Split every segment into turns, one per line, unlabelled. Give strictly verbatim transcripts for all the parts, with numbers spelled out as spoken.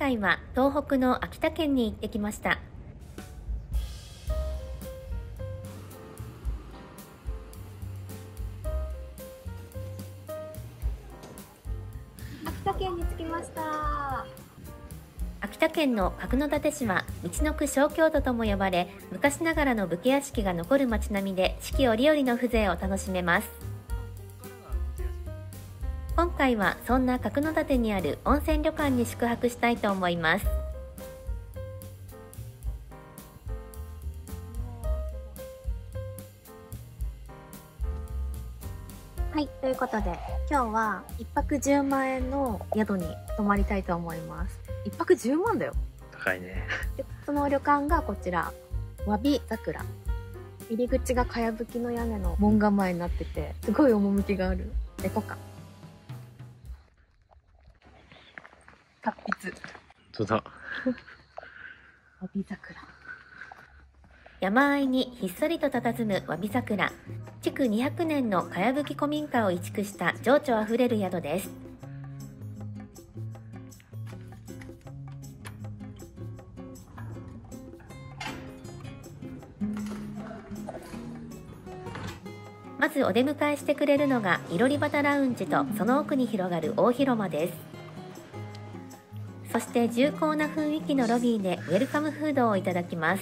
回は東北の秋田県に行ってきました。
秋田県に着きました。
秋田県の角館市はみちのく小京都とも呼ばれ、昔ながらの武家屋敷が残る町並みで四季折々の風情を楽しめます。今回はそんな角館にある温泉旅館に宿泊したいと思います。
はい、ということで今日はいっぱくじゅうまんえんの宿に泊まりたいと思います。いっぱくじゅうまんだよ。
高いね。
でその旅館がこちら、わび桜。入り口がかやぶきの屋根の門構えになってて、すごい趣があるレコ館。達筆。
本当だ。
わび桜。
山あいにひっそりと佇むわび桜。築にひゃくねんのかやぶき古民家を移築した情緒あふれる宿です。まずお出迎えしてくれるのがいろり端ラウンジとその奥に広がる大広間です。そして重厚な雰囲気のロビーでウェルカムフードをいただきます。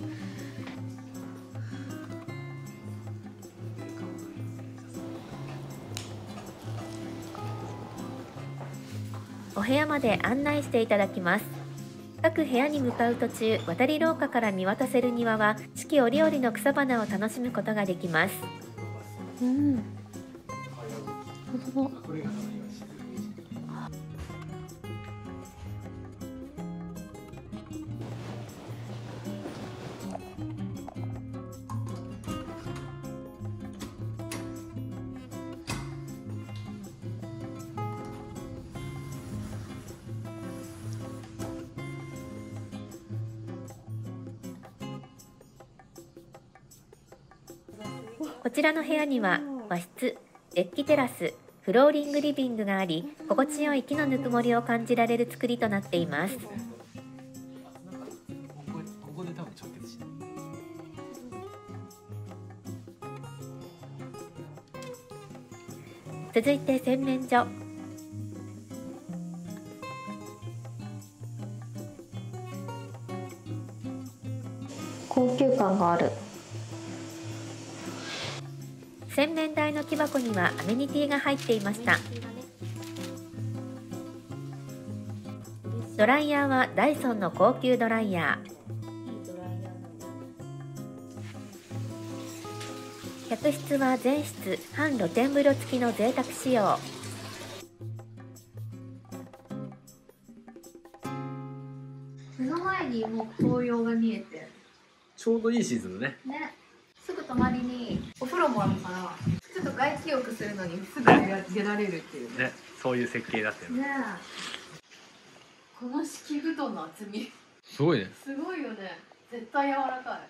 お部屋まで案内していただきます。各部屋に向かう途中、渡り廊下から見渡せる庭は四季折々の草花を楽しむことができます。
うん。
こちらの部屋には和室、デッキテラス、フローリングリビングがあり、心地よい木のぬくもりを感じられる作りとなっています。続いて洗面所。
高級感がある。
洗面台の木箱にはアメニティが入っていました。ドライヤーはダイソンの高級ドライヤー。客室は全室半露天風呂付きの贅沢仕様。
目の前にもう紅葉が見えて、
ちょうどいいシーズンね。
ね、すぐ隣にお風呂もあるから、ちょっと外気浴するのにすぐ出られるっていうね。
ね、そういう設計だったよね。
ねえ、この敷布団の厚み
すごいね。
すごいよね。絶対柔らかい。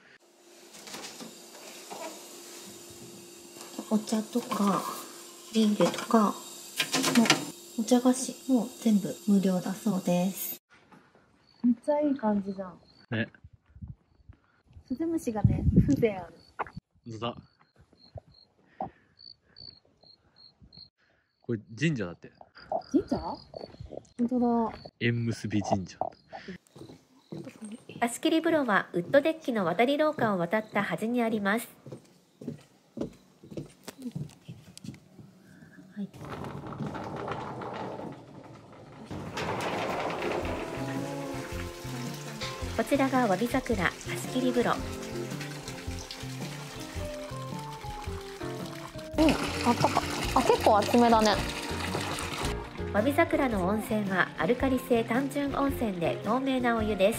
お茶とかビールとかもお茶菓子も全部無料だそうです。めっちゃいい感じじゃん
ね。
スズムシがね、風情ある。
本当だ。これ神社だって。
神社？本当だ。
縁結び神社。
貸し切り風呂はウッドデッキの渡り廊下を渡った端にあります。はい、こちらがわび桜貸し切り風呂。
うん、あったか。あ、結構厚めだね。
わび桜の温泉はアルカリ性単純温泉で透明なお湯です。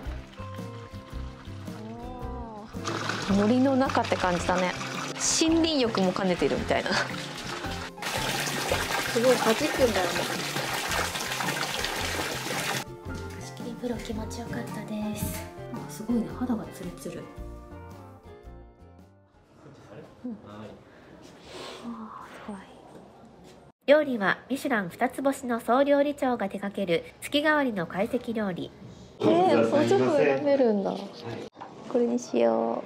森の中って感じだね。森林浴も兼ねてるみたいな。すごい弾くんだよね。
貸し切り風呂気持ちよかったです。すごいね、肌がツルツル。
うん、あー、すごい。
料理はミシュランふたつ星の総料理長が手掛ける月替わりの懐石料理。
えー、装飾選べるんだ。これにしよ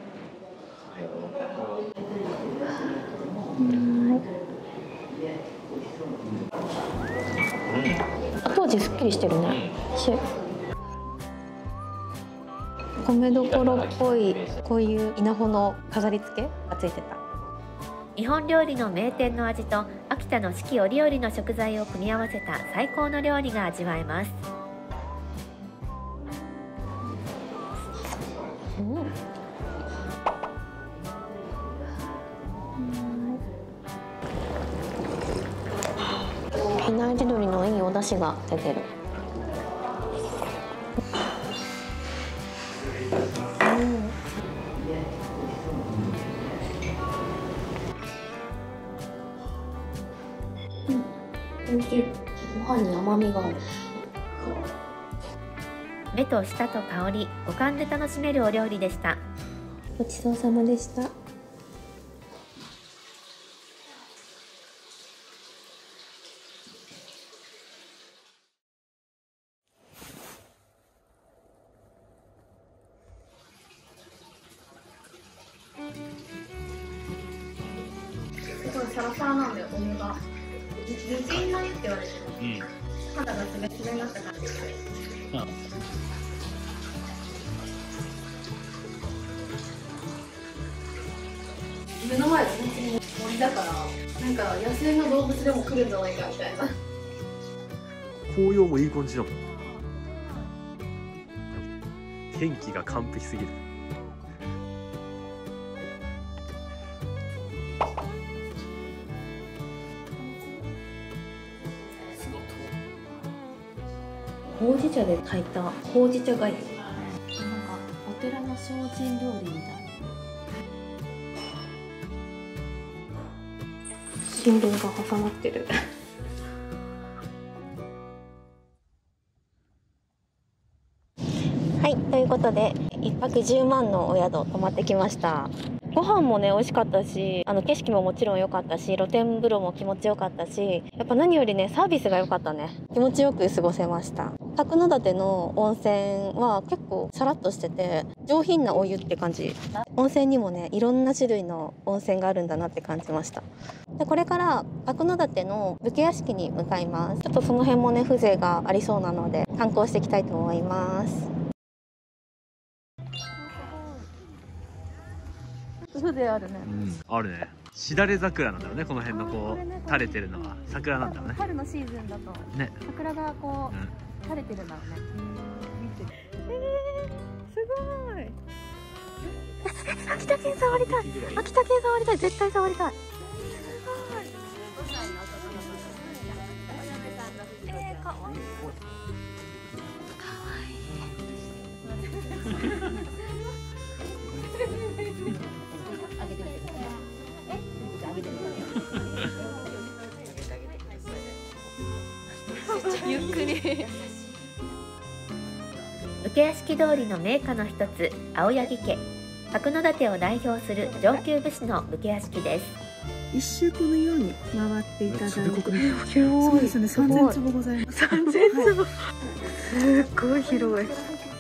う。うん後味すっきりしてるね。米どころっぽいこういう稲穂の飾り付けがついてた。
日本料理の名店の味と秋田の四季折々の食材を組み合わせた最高の料理が味わえます。
うん、比内地鶏のいいお出汁が出てる。うん、おいしい。ご飯に甘みがある。
目と舌と香り、五感で楽しめるお料理でした。
ごちそうさまでした。すごいサラサラなんだよ、お湯が。無人ないって言われてる。うん。肌がすべすべになった感じで。うん。目の前が本当に森だから、なんか野生の動物でも来るんじゃないかみたいな。
紅葉もいい感じだもん。天気が完璧すぎる。
ほうじ茶で炊いたほうじ茶がゆ。なんかお寺の精進料理みたいな。新聞が挟まってる。はい、ということでいっぱくじゅうまんのお宿泊まってきました。ご飯もね美味しかったし、あの景色ももちろん良かったし、露天風呂も気持ちよかったし、やっぱ何よりねサービスが良かったね。気持ちよく過ごせました。角館の温泉は結構さらっとしてて上品なお湯って感じ。温泉にもねいろんな種類の温泉があるんだなって感じました。でこれから角館の武家屋敷に向かいます。ちょっとその辺もね風情がありそうなので観光していきたいと思います。風情あるね。
うん、あるね。しだれ桜なんだろうね、この辺のこう垂れてるのは桜なんだろうね。
春のシーズンだとね、桜がこう、うん、垂れてるんだろうね。見て。えー、すごい。秋田県触りたい。秋田県触りたい。絶対触りたい。すごい。えー、かわいい。かわいい。ゆっくり。
武家屋敷通りの名家の一つ、青柳家。角館を代表する上級武士の武家屋敷です。
一周このように回っていただいて、
そう
ですね、三千坪ございます。
三千坪。すっごい広い。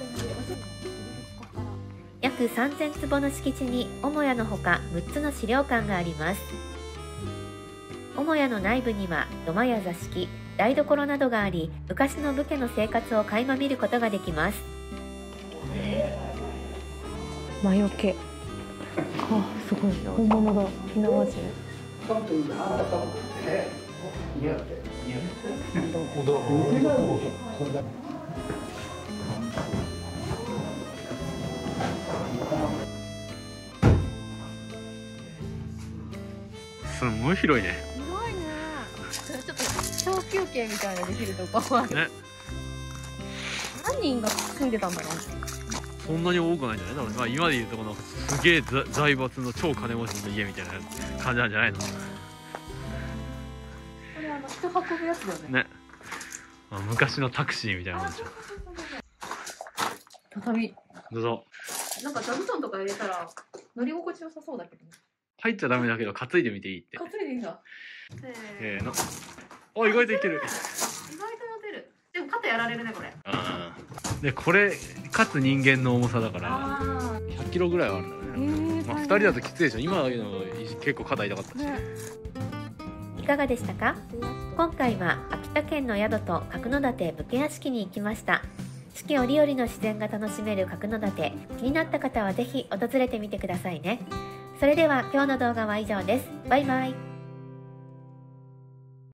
約さんぜんつぼの敷地に母屋のほかむっつの資料館があります。母屋の内部には土間や座敷、台所などがあり、昔の武家の生活を垣間見ることができます。
魔除け。あ、すごい本物だ。火縄銃。
すごい広いね。
広いね。ちょっと小休憩みたいなできるとこはね。何人が住んでたんだろう。
そんなに多くないんじゃない？だからまあ今でいうとこのすげえ財閥の超金持ちの家みたいな感じなんじゃないの？こ
れあの人運ぶやつだよね。
ね。まあ、昔のタクシーみたいなもんじゃん。
畳。
どうぞ。
なんか座布団とか入れたら乗り心地良さそうだけどね。
入っちゃダメだけど担いでみていいって。
担いでいいんだ。
せーの。 お、意外といける。
意外と持てる。でも肩やられるねこれ。
うん。でこれかつ人間の重さだから
あ
ひゃっキロぐらいはあるんだね。まあふたりだときついでしょ。今の結構肩痛かったし。
いかがでしたか？今回は秋田県の宿と角館武家屋敷に行きました。四季折々の自然が楽しめる角館、気になった方はぜひ訪れてみてくださいね。それでは今日の動画は以上です。バイバイ。